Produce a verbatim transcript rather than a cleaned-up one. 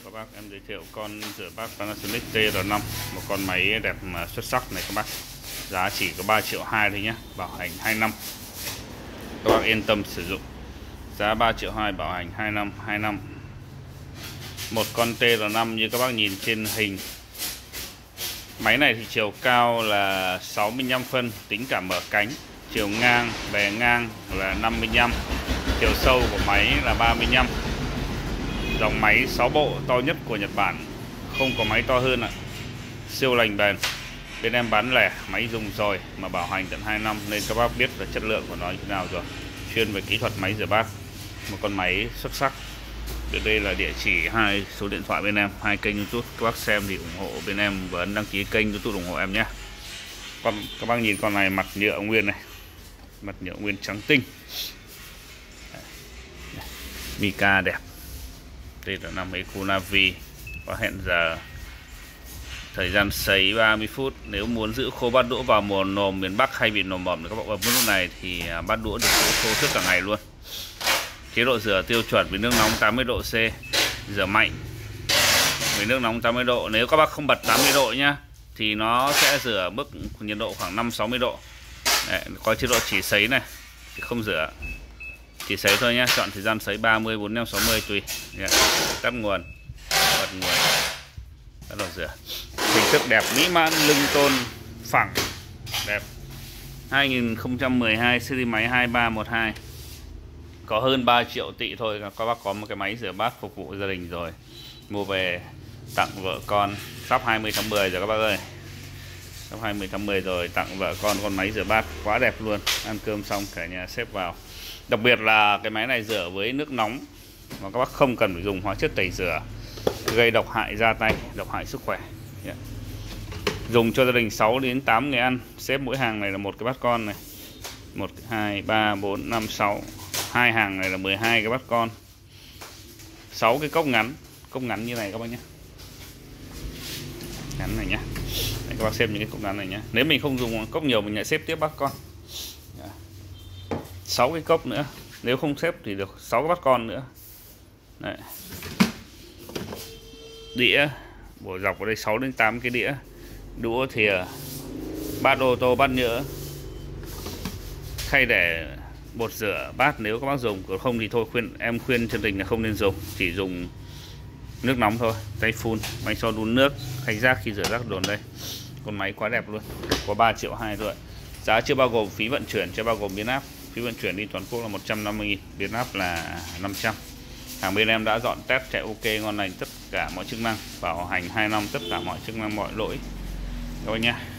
các bác, em giới thiệu con rửa bát Panasonic T R năm, một con máy đẹp mà xuất sắc này các bác. Giá chỉ có ba triệu hai thôi nhé, bảo hành hai năm. Các bác yên tâm sử dụng. Giá ba triệu hai, bảo hành hai năm, hai năm. Một con T R năm như các bác nhìn trên hình. Máy này thì chiều cao là sáu mươi lăm phân, tính cả mở cánh. Chiều ngang, bề ngang là năm mươi lăm. Chiều sâu của máy là ba mươi lăm. Dòng máy sáu bộ to nhất của Nhật Bản, không có máy to hơn ạ. Siêu lành bền. Bên em bán lẻ, máy dùng rồi mà bảo hành tận hai năm, nên các bác biết là chất lượng của nó như thế nào rồi. Chuyên về kỹ thuật máy rửa bát, một con máy xuất sắc. Bên đây là địa chỉ, hai số điện thoại bên em, hai kênh YouTube. Các bác xem thì ủng hộ bên em và ấn đăng ký kênh YouTube ủng hộ em nhé. Còn các bác nhìn con này mặt nhựa nguyên này, mặt nhựa nguyên trắng tinh. Mica đẹp. Đây là năm Eco Navi, có hẹn giờ. Thời gian sấy ba mươi phút. Nếu muốn giữ khô bát đũa vào mùa nồm miền Bắc hay bị nồm ẩm, các bạn bấm lúc này thì bát đũa được giữ khô suốt cả ngày luôn. Chế độ rửa tiêu chuẩn với nước nóng tám mươi độ C, rửa mạnh với nước nóng tám mươi độ. Nếu các bác không bật tám mươi độ nhá thì nó sẽ rửa mức nhiệt độ khoảng năm sáu mươi độ. Đấy, có chế độ chỉ sấy này thì không rửa, chỉ sấy thôi nhá. Chọn thời gian sấy ba mươi, bốn mươi lăm, sáu mươi tùy. Tắt nguồn, bật nguồn, bắt đầu rửa. Hình thức đẹp mỹ mãn, lưng tôn phẳng đẹp. Hai nghìn không trăm mười hai, series máy hai ba một hai. Có hơn ba triệu tị thôi, các bác có một cái máy rửa bát phục vụ gia đình rồi. Mua về tặng vợ con, sắp hai mươi tháng mười rồi các bác ơi. Sắp hai mươi tháng mười rồi, tặng vợ con con máy rửa bát quá đẹp luôn. Ăn cơm xong cả nhà xếp vào. Đặc biệt là cái máy này rửa với nước nóng, mà các bác không cần phải dùng hóa chất tẩy rửa gây độc hại da tay, độc hại sức khỏe. Yeah. Dùng cho gia đình sáu đến tám người ăn. Xếp mỗi hàng này là một cái bát con này. một, hai, ba, bốn, năm, sáu. Hai hàng này là mười hai cái bát con. sáu cái cốc ngắn. Cốc ngắn như này các bác nhé. Ngắn này nhé. Đấy, các bác xem những cái cốc ngắn này nhé. Nếu mình không dùng cốc nhiều mình lại xếp tiếp bát con. sáu cái cốc nữa. Nếu không xếp thì được sáu cái bát con nữa. Đấy. Đĩa bổ dọc ở đây sáu đến tám cái đĩa. Đũa, thìa, bát ô tô, bát nhựa, khay để bột rửa bát nếu các bác dùng. Còn không thì thôi, khuyên em khuyên chân tình là không nên dùng, chỉ dùng nước nóng thôi. Tay phun, máy cho đun nước, khay rác khi rửa rác đồn đây. Con máy quá đẹp luôn. Có ba triệu hai rồi. Giá chưa bao gồm phí vận chuyển, chưa bao gồm biến áp. Phí vận chuyển đi toàn quốc là một trăm năm mươi nghìn, biến áp là năm trăm. Hàng bên em đã dọn test chạy ok ngon lành, tất cả mọi chức năng, bảo hành hai năm tất cả mọi chức năng mọi lỗi. Rồi nha.